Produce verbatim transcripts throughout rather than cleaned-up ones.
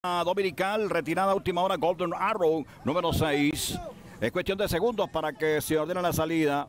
Dominical, retirada a última hora, Golden Arrow, número seis. Es cuestión de segundos para que se ordene la salida.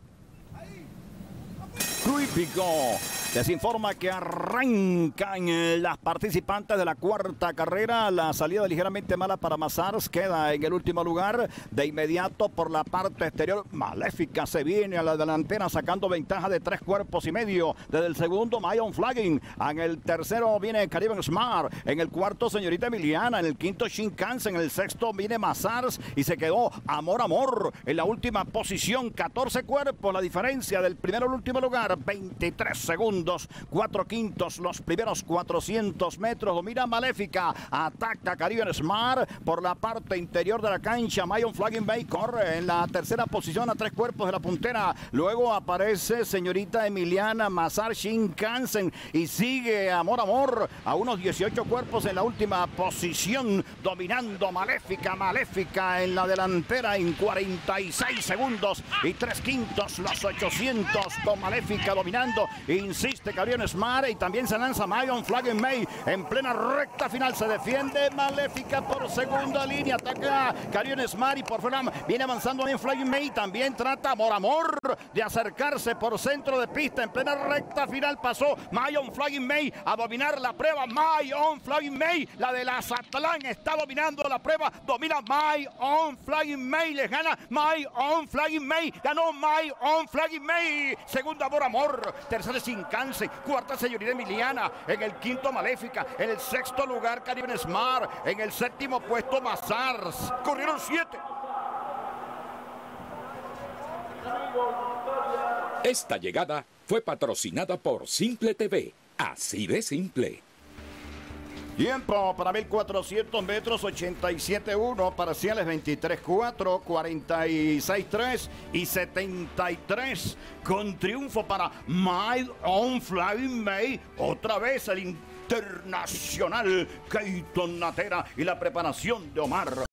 Crítico. Les informa que arrancan las participantes de la cuarta carrera. La salida ligeramente mala para Mazars. Queda en el último lugar. De inmediato por la parte exterior. Maléfica se viene a la delantera sacando ventaja de tres cuerpos y medio. Desde el segundo, Mayon Flagging. En el tercero viene Caribbean Smart. En el cuarto, Señorita Emiliana. En el quinto, Shinkansen. En el sexto viene Mazars. Y se quedó Amor Amor en la última posición. catorce cuerpos. La diferencia del primero al último lugar. veintitrés segundos. Cuatro quintos, los primeros cuatrocientos metros. Domina Maléfica, ataca Caribbean Smart por la parte interior de la cancha. Mayon Flagging Bay corre en la tercera posición a tres cuerpos de la puntera. Luego aparece Señorita Emiliana, Mazars, Shinkansen y sigue Amor Amor a unos dieciocho cuerpos en la última posición, dominando Maléfica. Maléfica en la delantera en cuarenta y seis segundos y tres quintos, los ochocientos con Maléfica dominando. Insiste Caribbean Smart y también se lanza Mayon Flagging May en plena recta final. Se defiende Maléfica por segunda línea. Ataca Caribbean Smart y por fuera viene avanzando Mayon Flagging May. También trata Amor Amor de acercarse por centro de pista. En plena recta final pasó Mayon Flagging May a dominar la prueba. Mayon Flagging May, la de la Zatlán, está dominando la prueba. Domina Mayon Flagging May. Les gana Mayon Flagging May. Ganó Mayon Flagging May. Segunda Amor Amor. Tercera Shinkansen. Cuarta Señorita Emiliana. En el quinto Maléfica. En el sexto lugar Caribbean Smart. En el séptimo puesto Mazars. Corrieron siete. Esta llegada fue patrocinada por Simple T V. Así de simple. Tiempo para mil cuatrocientos metros, ochenta y siete uno, parciales veintitrés cuatro, cuarenta y seis tres y setenta y tres, con triunfo para Mayon Flagging May. Otra vez el internacional Keaton Natera y la preparación de Omar.